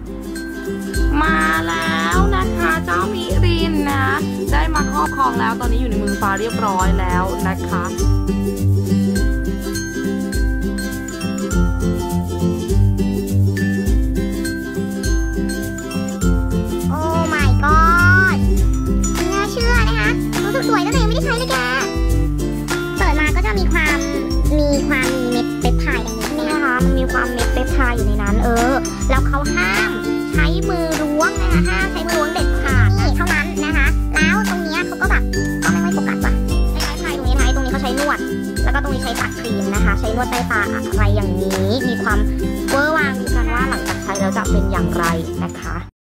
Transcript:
มาแล้วนะคะเจ้ามิรินนะได้มาครอบครองแล้วตอนนี้อยู่ในมือฟ้าเรียบร้อยแล้วนะคะโอ้ my god ไม่น่าเชื่อนะคะรู้สึกสวยตั้งแต่ยังไม่ได้ใช้เลยแกเปิดมาก็จะมีความเม็ดเปปไทด์อย่างนี้นะคะมันมีความเม็ดเปปไทด์อยู่ในนั้นแล้วเขาห้ามใช้มือล้วงนะคะห้ามใช้มือล้วงเด็ดขาดนี่เท่านั้นนะคะแล้วตรงนี้เขาก็แบบก็ไม่โฟกัสว่ะใช้ไทยตรงนี้เขาใช้นวดแล้วก็ตรงนี้ใช้ปัดครีมนะคะใช้นวดใต้ตาอะไรอย่างนี้มีความเวอร์วางดูกันว่าหลังจากใช้แล้วจะเป็นอย่างไรนะคะ